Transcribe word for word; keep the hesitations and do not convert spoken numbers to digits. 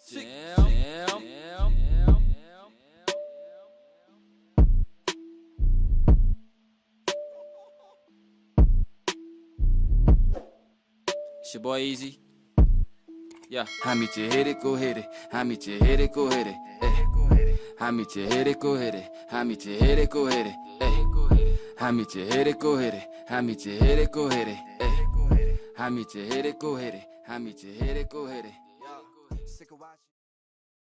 Damn, damn, damn. It's your boy Easy. Yeah. Hami hereko here, hami hereko here, eh. Hami hereko here, hami hereko here, eh. Hami hereko here, hami hereko here, eh. Hami hereko here, hami hereko here.